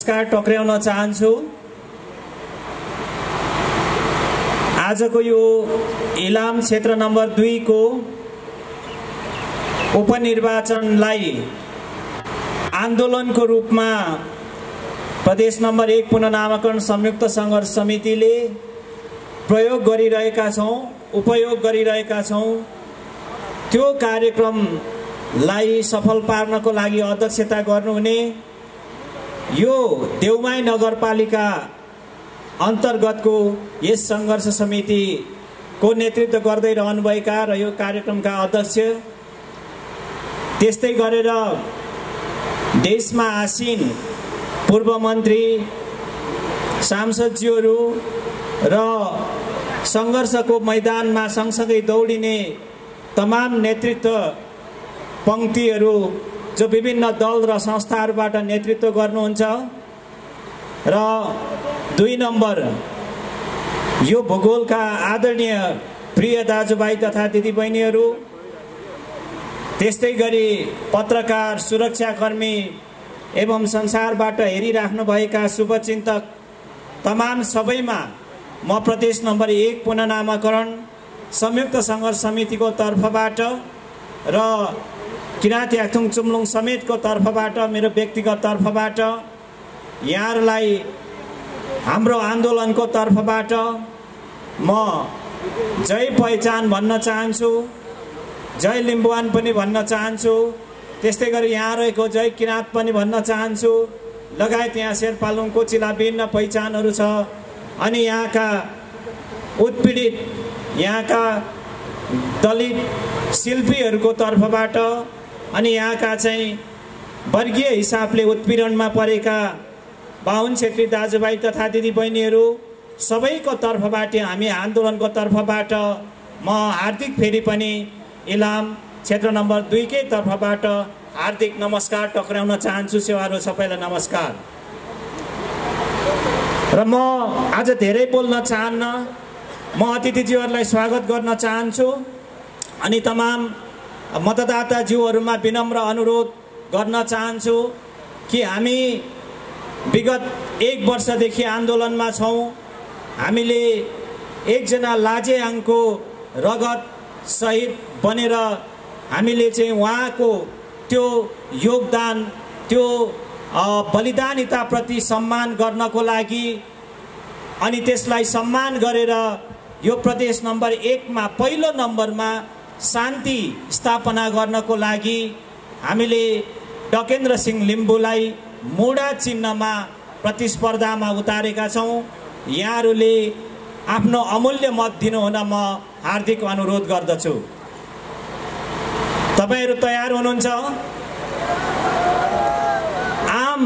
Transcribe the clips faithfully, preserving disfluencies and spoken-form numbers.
नमस्कार टक्राउन चाहन्छु। आजको यो इलाम क्षेत्र नम्बर दुई को उपनिर्वाचनलाई आन्दोलनको रूपमा प्रदेश नम्बर एक पुनर्नामकरण संयुक्त संघर्ष समितिले प्रयोग गरिरहेका छौं, उपयोग गरिरहेका छौं। त्यो कार्यक्रमलाई सफल पार्नको लागि अध्यक्षता गर्नुहुने यो देउमाई नगरपालिका अन्तर्गतको यस संघर्ष समितिको नेतृत्व गर्दै रहनुभएका र यो कार्यक्रमका अध्यक्ष, त्यस्तै गरेर देशमा आसीन पूर्व मन्त्री, सांसदज्यूहरू र संघर्षको मैदानमा सँगसँगै दौडिने तमाम नेतृत्व पंक्तिहरू जो विभिन्न दल र संस्थाहरूबाट नेतृत्व गर्नुहुन्छ र दुई नम्बर यो भूगोलका आदरणीय प्रिय दाजुभाइ तथा दिदीबहिनीहरू, त्यस्तै गरी पत्रकार, सुरक्षाकर्मी एवं संसारबाट हेरिराख्नुभएका शुभचिन्तक तमाम सबैमा म प्रदेश नम्बर एक पुनर्नामकरण संयुक्त संघर्ष समितिको तर्फबाट र किराँत याक्थुङ चुम्लुङ समेतको तर्फबाट, मेरो व्यक्तिगत तर्फबाट यहाँहरूलाई हाम्रो आन्दोलनको तर्फबाट म जय पहिचान भन्न चाहन्छु, जय लिम्बुवान पनि भन्न चाहन्छु, त्यस्तै गरी यहाँ रहेको जय किराँत पनि भन्न चाहन्छु। लगायत यहाँ शेर्पालुङ कोचिला भिन्न पहिचानहरू छ अनि यहाँका उत्पीडित, यहाँका दलित शिल्पीहरूको तर्फबाट अनि यहाँका चाहिँ वर्गीय हिसाबले उत्पीडनमा परेका बाहुन क्षेत्री दाजुभाइ तथा दिदीबहिनीहरू सबैको तर्फबाट, हामी आन्दोलनको तर्फबाट म हार्दिक फेरि पनि इलाम क्षेत्र नम्बर दुई कै तर्फबाट हार्दिक नमस्कार टक्राउन चाहन्छु। सेवाहरू सबैलाई नमस्कार। र म आज धेरै बोल्न चाहन्न, म अतिथिज्यूहरूलाई स्वागत गर्न चाहन्छु अनि तमाम मतदाताज्यूहरूमा विनम्र अनुरोध गर्न चाहन्छु कि हामी विगत एक वर्षदेखि आन्दोलनमा छौं। हामीले एकजना लाजेआङको रगत शहीद बनेर हामीले चाहिँ उहाँको त्यो योगदान, त्यो बलिदानिताप्रति सम्मान गर्नको लागि अनि त्यसलाई सम्मान गरेर यो प्रदेश नम्बर एकमा पहिलो नम्बरमा शान्ति स्थापना गर्नको लागि हामीले डकेन्द्र सिंह लिम्बुलाई मुडा चिन्हमा प्रतिस्पर्धामा उतारेका छौं। यहाँहरूले आफ्नो अमूल्य मत दिनुहुन म हार्दिक अनुरोध गर्दछु। तपाईहरु तयार हुनुहुन्छ? आम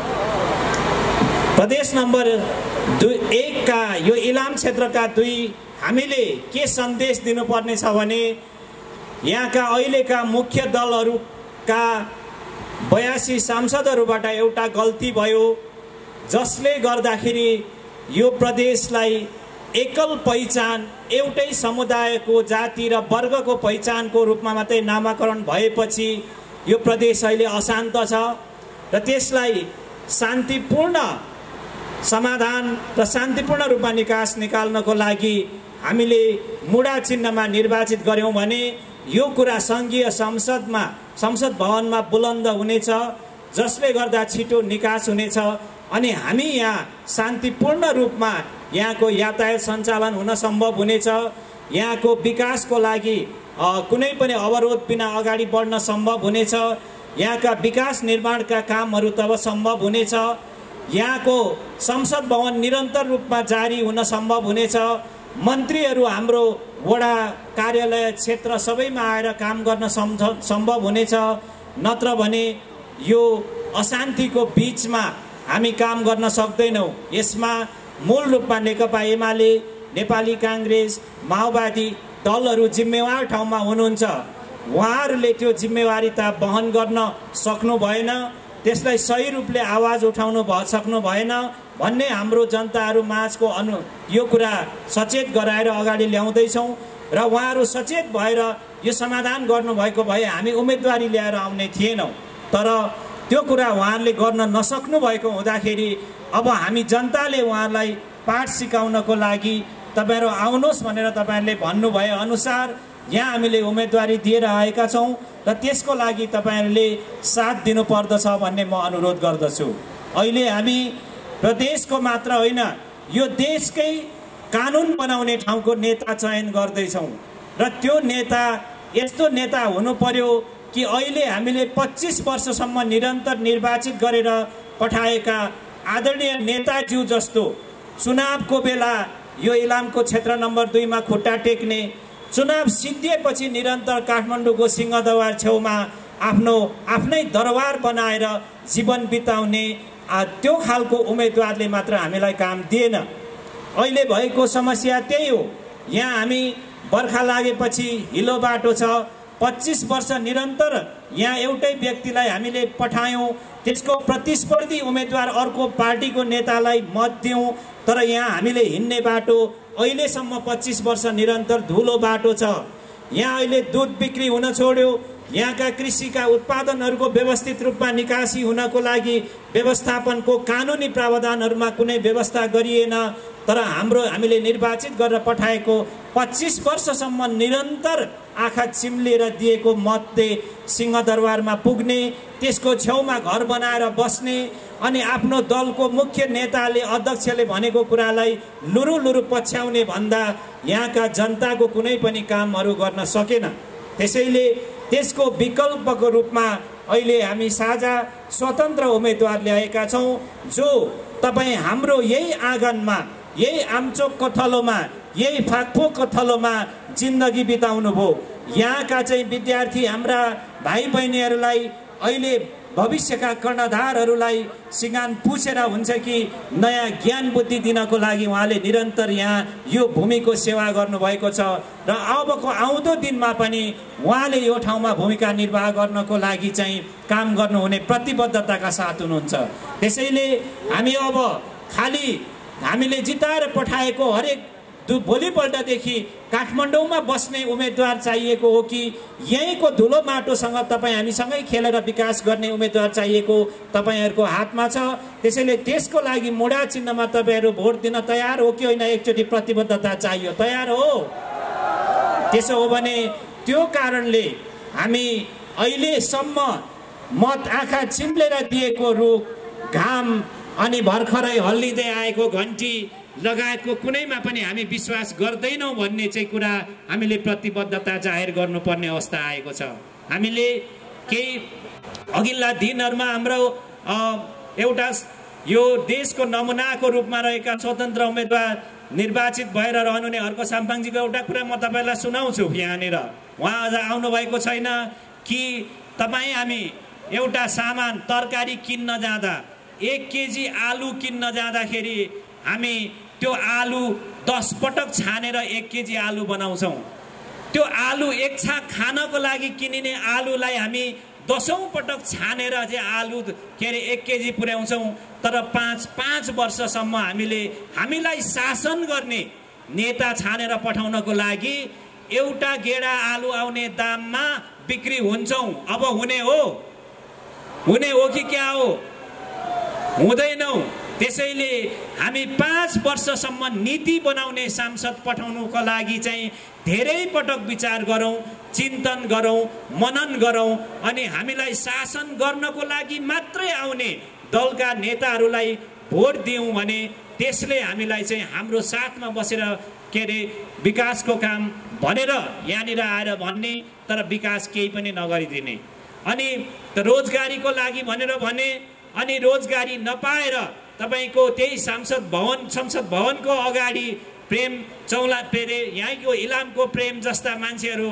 प्रदेश नम्बर दुई एक का यो इलाम क्षेत्रका दुई हामीले के सन्देश दिनुपर्ने छ भने यहाँका अहिलेका मुख्य दलहरूका बयासी सांसदहरूबाट एउटा गल्ती भयो, जसले गर्दाखेरि यो प्रदेशलाई एकल पहिचान, एउटै समुदायको, जाति र वर्गको पहिचानको रूपमा मात्रै नामाकरण भएपछि यो प्रदेश अहिले अशान्त छ र त्यसलाई शान्तिपूर्ण समाधान र शान्तिपूर्ण रूपमा निकास निकाल्नको लागि हामीले मुडा चिन्हमा निर्वाचित गर्यौं भने यो कुरा संघीय संसदमा, संसद भवनमा बुलन्द हुनेछ, जसले गर्दा छिटो निकास हुनेछ अनि हामी यहाँ शान्तिपूर्ण रूपमा यहाँको यातायात सञ्चालन हुन सम्भव हुनेछ। यहाँको विकासको लागि कुनै पनि अवरोध बिना अगाडि बढ्न सम्भव हुनेछ। यहाँका विकास निर्माणका कामहरू तब सम्भव हुनेछ। यहाँको संसद भवन निरन्तर रूपमा जारी हुन सम्भव हुनेछ। मन्त्रीहरू हाम्रो वडा कार्यालय क्षेत्र सबैमा आएर काम गर्न सम्भव हुनेछ। नत्र भने यो अशान्तिको बीचमा हामी काम गर्न सक्दैनौं। यसमा मूल रूपमा नेकपा एमाले, नेपाली कांग्रेस, माओवादी दलहरू जिम्मेवार ठाउँमा हुनुहुन्छ। उहाँहरूले त्यो जिम्मेवारीता वहन गर्न सक्नु भएन, त्यसलाई सही रूपले आवाज उठाउनु सक्नु भएन भन्ने हाम्रो जनताहरू माझको अनु यो कुरा सचेत गराएर अगाडि ल्याउँदैछौं र उहाँहरू सचेत भएर यो समाधान गर्नुभएको भए हामी उम्मेदवारी ल्याएर आउने थिएनौं। तर त्यो कुरा उहाँहरूले गर्न नसक्नु भएको हुँदाखेरि अब हामी जनताले उहाँलाई पाठ सिकाउनको लागि तपाईहरु आउनुहोस् भनेर तपाईहरुले भन्नुभए अनुसार यहाँ हामीले उम्मेदवारी दिएर आएका छौं र त्यसको लागि तपाईहरुले साथ दिनु पर्दछ भन्ने म अनुरोध गर्दछु। अहिले हामी प्रदेशको मात्र होइन यो देशकै कानुन बनाउने ठाउँको नेता चयन गर्दै छौं र त्यो नेता यस्तो नेता हुनु पर्यो कि अहिले हामीले पच्चीस वर्षसम्म निरन्तर निर्वाचित गरेर पठाएका आदरणीय नेताज्यू जस्तो चुनावको बेला यो इलामको क्षेत्र नम्बर दुई मा खुट्टा टेक्ने, चुनाव सिद्धिएपछि निरन्तर काठमाडौँको सिंहदरबार छेउमा आफ्नो आफ्नै दरबार बनाएर जीवन बिताउने त्यो खालको उम्मेदवारले मात्र हामीलाई काम दिएन। अहिले भएको समस्या त्यही हो। यहाँ हामी बर्खा लागेपछि हिलो बाटो छ, पच्चीस वर्ष निरन्तर यहाँ एउटै व्यक्तिलाई हामीले पठायौं, त्यसको प्रतिस्पर्धी उम्मेदवार अर्को पार्टीको नेतालाई मत दियौं, तर यहाँ हामीले हिँड्ने बाटो अहिलेसम्म पच्चीस वर्ष निरन्तर धुलो बाटो छ। यहाँ अहिले दूध बिक्री हुन छोड्यो, यहाँका कृषिका उत्पादनहरूको व्यवस्थित रूपमा निकासी हुनको लागि व्यवस्थापनको कानुनी प्रावधानहरूमा कुनै व्यवस्था गरिएन। तर हाम्रो हामीले निर्वाचित गरेर पठाएको पच्चीस वर्षसम्म निरन्तर आँखा चिम्लेर दिएको मतले सिंहदरबारमा पुग्ने, त्यसको छेउमा घर बनाएर बस्ने अनि आफ्नो दलको मुख्य नेताले अध्यक्षले भनेको कुरालाई लुरु लुरु पछ्याउने भन्दा यहाँका जनताको कुनै पनि कामहरू गर्न सकेन। त्यसैले त्यसको विकल्पको रूपमा अहिले हामी साझा स्वतन्त्र उम्मेदवार ल्याएका छौं, जो तपाई हाम्रो यही आँगनमा, यही आमचोकको थलोमा, यही फाकफोकको थलोमा जिन्दगी बिताउनु भो। यहाँका चाहिँ विद्यार्थी हाम्रा भाइ बहिनीहरूलाई अहिले भविष्यका कर्णधारहरूलाई सिंगान पुछेर हुन्छ कि नयाँ ज्ञान बुद्धि दिनको लागि उहाँले निरन्तर यहाँ यो भूमिको सेवा गर्नुभएको छ र अबको आउँदो दिनमा पनि उहाँले यो ठाउँमा भूमिका निर्वाह गर्नको लागि चाहिँ काम गर्नुहुने प्रतिबद्धताका साथ हुनुहुन्छ। त्यसैले हामी अब खाली हामीले जिताएर पठाएको हरेक भोलिपल्टदेखि काठमाडौँमा बस्ने उम्मेदवार चाहिएको हो कि यहीँको धुलो माटोसँग तपाईँ हामीसँगै खेलेर विकास गर्ने उम्मेदवार चाहिएको तपाईँहरूको हातमा छ। त्यसैले त्यसको लागि मुडा चिन्हमा तपाईँहरू भोट दिन तयार हो कि होइन, एकचोटि प्रतिबद्धता चाहियो। तयार हो? त्यसो हो भने त्यो कारणले हामी अहिलेसम्म मत आँखा चिम्लेर दिएको रुख, घाम अनि भर्खरै हल्लिँदै आएको घन्टी लगायतको कुनैमा पनि हामी विश्वास गर्दैनौं भन्ने चाहिँ कुरा हामीले प्रतिबद्धता जाहेर गर्नुपर्ने अवस्था आएको छ। हामीले केही अघिल्ला दिनहरुमा हाम्रो एउटा यो देशको नमुनाको रूपमा रहेका स्वतन्त्र उम्मेदवार निर्वाचित भएर रहनुहुने हर्क साम्पाङजीको एउटा कुरा म तपाईलाई सुनाउँछु। यहाँनिर उहाँ अझ आउनु भएको छैन कि तपाई हामी एउटा सामान तरकारी किन्न जाँदा एक केजी आलु किन्न जाँदाखेरि हामी त्यो आलु दस पटक छानेर एक केजी आलु बनाउँछौं। त्यो आलु एक छाक खानको लागि किनिने आलुलाई हामी दसौं पटक छानेर चाहिँ आलु के अरे एक केजी पुर्याउँछौं। तर पाँच पाँच वर्षसम्म हामीले हामीलाई शासन गर्ने नेता छानेर पठाउनको लागि एउटा गेडा आलु आउने दाममा बिक्री हुन्छौं। अब हुने हो हुने हो कि क्या हो? हुँदैनौं। त्यसैले हामी पाँच वर्षसम्म नीति बनाउने सांसद पठाउनुको लागि चाहिँ धेरै पटक विचार गरौं, चिन्तन गरौं, मनन गरौं अनि हामीलाई शासन गर्नको लागि मात्रै आउने दलका नेताहरूलाई भोट दियौं भने त्यसले हामीलाई चाहिँ हाम्रो साथमा बसेर के अरे विकासको काम भनेर यहाँनिर आएर भन्ने, तर विकास केही पनि नगरिदिने। अनि रोजगारीको लागि भनेर भने अनि रोजगारी नपाएर तपाईको त्यही सांसद भवन संसद भवनको अगाडि प्रेम चौला पेरे यहाँको इलामको प्रेम जस्ता मान्छेहरू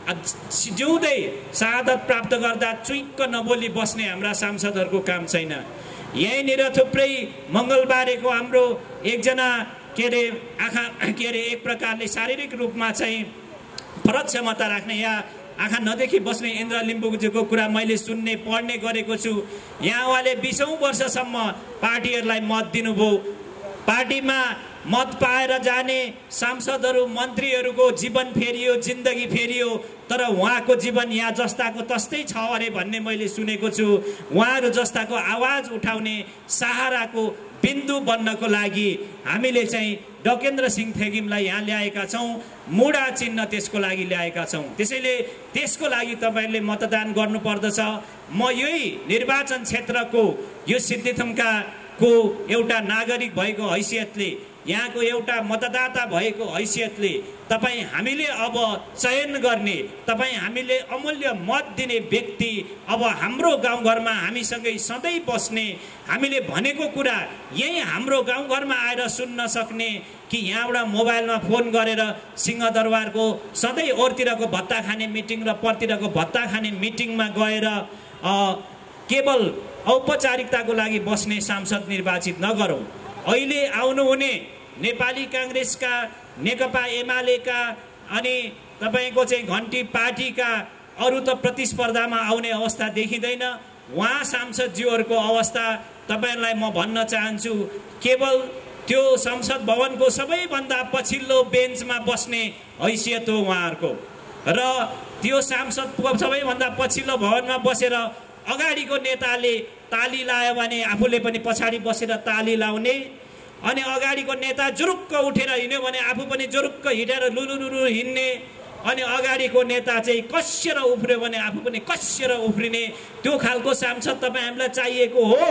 जिउँदै शहादत प्राप्त गर्दा चुइक्क नबोली बस्ने हाम्रा सांसदहरूको काम छैन। यहीँनिर थुप्रै मंगलबारेको हाम्रो एकजना के अरे आँखा के अरे एक प्रकारले शारीरिक रूपमा चाहिँ फरक क्षमता राख्ने या आँखा नदेखि बस्ने इन्द्र लिम्बुजीको कुरा मैले सुन्ने पढ्ने गरेको छु। यहाँ उहाँले बीसौं वर्षसम्म पार्टीहरूलाई मत दिनुभयो, पार्टीमा मत पाएर जाने सांसदहरू मन्त्रीहरूको जीवन फेरियो, जिन्दगी फेरियो, तर उहाँको जीवन यहाँ जस्ताको तस्तै छ अरे भन्ने मैले सुनेको छु। उहाँहरू जस्ताको आवाज उठाउने सहाराको बिन्दु बन्नको लागि हामीले चाहिँ डकेन्द्र सिंह थेगिमलाई यहाँ ल्याएका छौँ, मुडा चिन्ह त्यसको लागि ल्याएका छौँ। त्यसैले त्यसको लागि तपाईँहरूले मतदान गर्नुपर्दछ। म यही निर्वाचन क्षेत्रको यो सिद्धिथुम्का को एउटा नागरिक भएको हैसियतले, यहाँको एउटा मतदाता भएको हैसियतले तपाईँ हामीले अब चयन गर्ने, तपाईँ हामीले अमूल्य मत दिने व्यक्ति अब हाम्रो गाउँघरमा हामीसँगै सधैँ बस्ने, हामीले भनेको कुरा यही हाम्रो गाउँघरमा आएर सुन्न सक्ने, कि यहाँबाट मोबाइलमा फोन गरेर सिंहदरबारको सधैँ ओरतिरको भत्ता खाने मिटिङ र परतिरको भत्ता खाने मिटिङमा गएर केवल औपचारिकताको लागि बस्ने सांसद निर्वाचित नगरौँ। अहिले आउनुहुने नेपाली काङ्ग्रेसका, नेकपा एमालेका अनि तपाईँको चाहिँ घन्टी पार्टीका अरू त प्रतिस्पर्धामा आउने अवस्था देखिँदैन। उहाँ सांसदज्यूहरूको अवस्था तपाईँहरूलाई म भन्न चाहन्छु, केवल त्यो संसद भवनको सबैभन्दा पछिल्लो बेन्चमा बस्ने हैसियत हो उहाँहरूको, र त्यो सांसदको सबैभन्दा पछिल्लो भवनमा बसेर अगाडिको नेताले ताली लायो भने आफूले पनि पछाडि बसेर ताली लाउने, अनि अगाडिको नेता जुरुक्क उठेर हिँड्यो भने आफू पनि जुरुक्क हिँडेर लुलुलुलु हिँड्ने, अनि अगाडिको नेता चाहिँ कस्सेर उफ्रियो भने आफू पनि कस्सेर उफ्रिने, त्यो खालको सांसद तपाईँ हामीलाई चाहिएको हो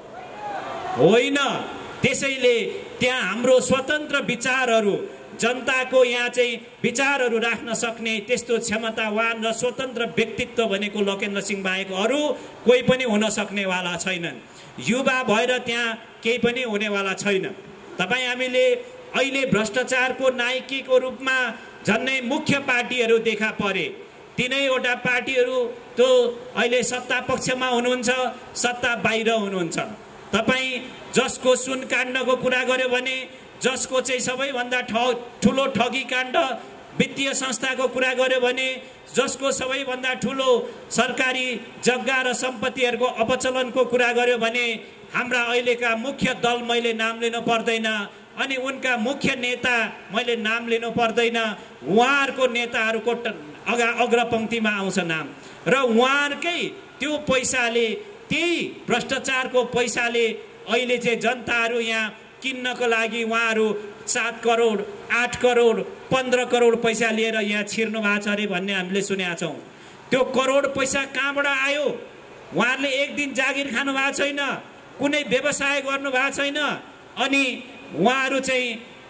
होइन। त्यसैले त्यहाँ हाम्रो स्वतन्त्र विचारहरू, जनताको यहाँ चाहिँ विचारहरू राख्न सक्ने त्यस्तो क्षमतावान र स्वतन्त्र व्यक्तित्व भनेको लोकेन्द्र सिंह बाहेक अरू कोही पनि हुन सक्नेवाला छैनन्। युवा भएर त्यहाँ केही पनि हुनेवाला छैन। तपाईँ हामीले अहिले भ्रष्टाचारको नायकीको रूपमा झन्नै मुख्य पार्टीहरू देखा परे। तीनैवटा पार्टीहरू त्यो अहिले सत्ता पक्षमा हुनुहुन्छ, सत्ता बाहिर हुनुहुन्छ। तपाईँ जसको सुन काण्डको कुरा गर्यो भने, जसको चाहिँ सबैभन्दा ठ ठुलो ठगी काण्ड वित्तीय संस्थाको कुरा गर्यो भने, जसको सबैभन्दा ठुलो सरकारी जग्गा र सम्पत्तिहरूको अपचलनको कुरा गर्यो भने, हाम्रा अहिलेका मुख्य दल मैले नाम लिनु पर्दैन, अनि उनका मुख्य नेता मैले नाम लिनु पर्दैन, उहाँहरूको नेताहरूको अगा अग्रपङ्क्तिमा आउँछ नाम, र उहाँहरूकै त्यो पैसाले, त्यही भ्रष्टाचारको पैसाले अहिले चाहिँ जनताहरू यहाँ किन्नको लागि उहाँहरू सात करोड आठ करोड पन्ध्र करोड पैसा लिएर यहाँ छिर्नु भएको छ अरे भन्ने हामीले सुनेका छौँ। त्यो करोड पैसा कहाँबाट आयो? उहाँहरूले एक दिन जागिर खानु भएको छैन, कुनै व्यवसाय गर्नु भएको छैन, अनि उहाँहरू चाहिँ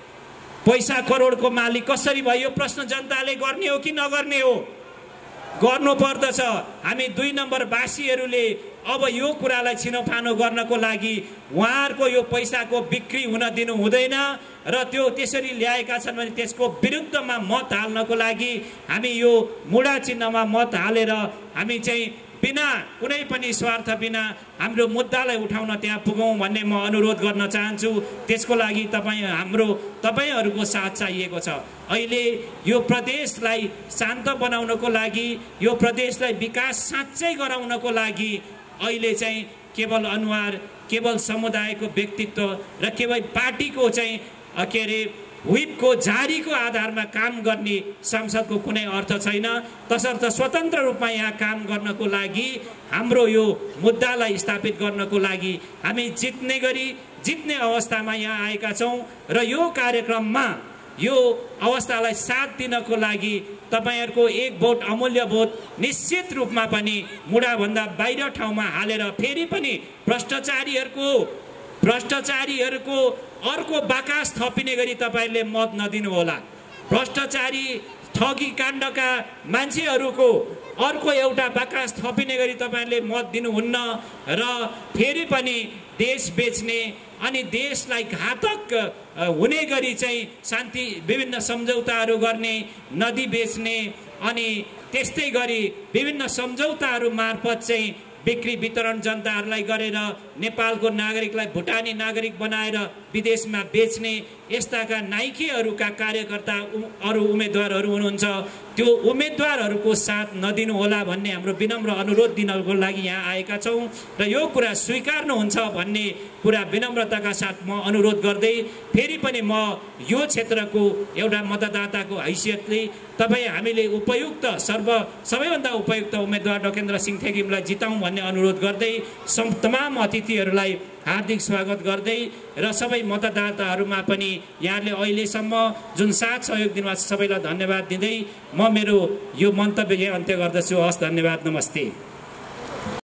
पैसा करोडको मालिक कसरी भयो? प्रश्न जनताले गर्ने हो कि नगर्ने हो? गर्नु पर्दछ। हामी दुई नम्बर बासीहरूले अब यो कुरालाई छिनोफानो गर्नको लागि उहाँहरूको यो पैसाको बिक्री हुन दिनु हुँदैन, र त्यो त्यसरी ल्याएका छन् भने त्यसको विरुद्धमा मत हाल्नको लागि हामी यो मुडा चिन्हमा मत हालेर हामी चाहिँ बिना कुनै पनि स्वार्थ बिना हाम्रो मुद्दालाई उठाउन त्यहाँ पुगौँ भन्ने म अनुरोध गर्न चाहन्छु। त्यसको लागि तपाईँ हाम्रो तपाईँहरूको साथ चाहिएको छ। अहिले यो प्रदेशलाई शान्त बनाउनको लागि, यो प्रदेशलाई विकास साँच्चै गराउनको लागि अहिले चाहिँ केवल अनुहार, केवल समुदायको व्यक्तित्व र केवल पार्टीको चाहिँ के अरे व्हिपको जारीको आधारमा काम गर्ने सांसदको कुनै अर्थ छैन। तसर्थ स्वतन्त्र रूपमा यहाँ काम गर्नको लागि, हाम्रो यो मुद्दालाई स्थापित गर्नको लागि हामी जित्ने गरी जित्ने अवस्थामा यहाँ आएका छौँ, र यो कार्यक्रममा यो अवस्थालाई साथ दिनको लागि तपाईहरुको एक भोट अमूल्य भोट निश्चित रूपमा पनि मुडाभन्दा बाहिर ठाउँमा हालेर फेरि पनि भ्रष्टाचारीहरुको भ्रष्टाचारीहरुको अर्को बाकास थपिने गरी तपाईहरुले मत नदिनु होला। भ्रष्टाचारी ठगी काण्डका मान्छेहरुको अर्को एउटा बाकास थपिने गरी तपाईहरुले मत दिनुहुन्न र फेरि पनि देश बेच्ने अनि देशलाई घातक हुने गरी चाहिँ शान्ति विभिन्न सम्झौताहरू गर्ने, नदी बेच्ने अनि त्यस्तै गरी विभिन्न सम्झौताहरू मार्फत चाहिँ बिक्री वितरण जनताहरूलाई गरेर नेपालको नागरिकलाई भुटानी नागरिक बनाएर विदेशमा बेच्ने यस्ताका नाइकेहरूका कार्यकर्ता अरू उम्मेदवारहरू हुनुहुन्छ, त्यो उम्मेदवारहरूको साथ नदिनु होला भन्ने हाम्रो विनम्र अनुरोध दिनको लागि यहाँ आएका छौँ र यो कुरा स्वीकार्नुहुन्छ भन्ने कुरा विनम्रताका साथ म अनुरोध गर्दै फेरि पनि म यो क्षेत्रको एउटा मतदाताको हैसियतले तपाईँ हामीले उपयुक्त सर्व सबैभन्दा उपयुक्त उम्मेदवार डकेन्द्र सिंह थेगिमलाई जिताउँ भन्ने अनुरोध गर्दै तमाम अतिथिहरूलाई हार्दिक स्वागत गर्दै र सबै मतदाताहरूमा पनि यहाँले अहिलेसम्म जुन साथ सहयोग दिनुभएको छ सबैलाई धन्यवाद दिँदै म मेरो यो मन्तव्य अन्त्य गर्दछु। हस्, धन्यवाद, नमस्ते।